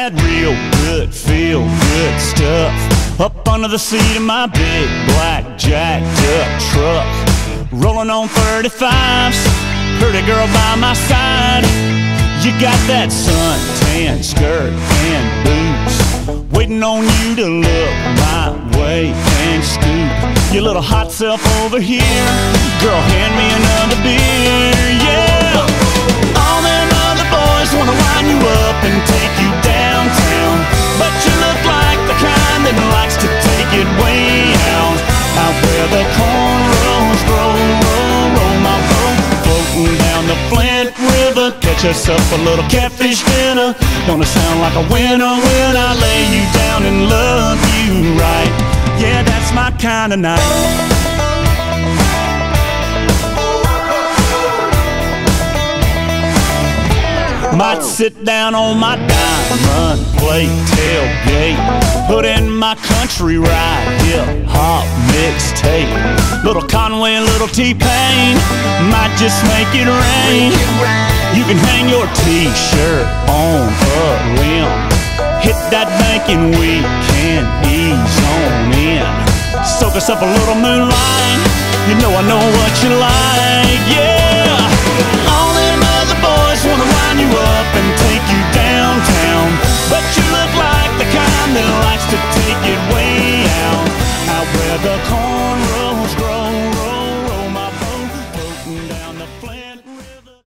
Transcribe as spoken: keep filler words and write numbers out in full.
that real good, feel good stuff up under the seat of my big black jacked up truck. Rolling on thirty-fives, pretty girl by my side. You got that suntan skirt and boots, waiting on you to look my way and scoop your little hot self over here. Girl, hand me another beer, yeah. All them other boys wanna line you up and take you downtown, but you look like the kind that likes to take it way out, out where the cornrows grow. Roll, roll my boat, floating down the Flint River. Catch us up a little catfish dinner. Gonna sound like a winner when I lay you down and love you right. Yeah, that's my kind of night. Might sit down on my diamond plate tailgate, put in my country ride, hip hop mixtape. Little Conway, little T-Pain, might just make it rain. You can hang your t-shirt on a limb, hit that bank and we can ease on in. Soak us up a little moonlight, you know I know what you like, yeah.